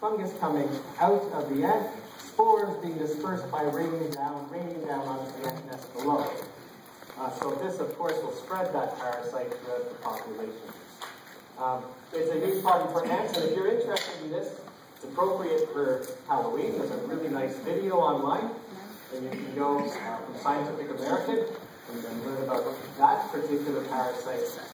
fungus coming out of the ant, spores being dispersed by raining down onto the ant nest below. So this, of course, will spread that parasite throughout the population. It's a huge problem for ants, and if you're interested in this, it's appropriate for Halloween. There's a really nice video online, and you can go from Scientific American and learn about that particular parasite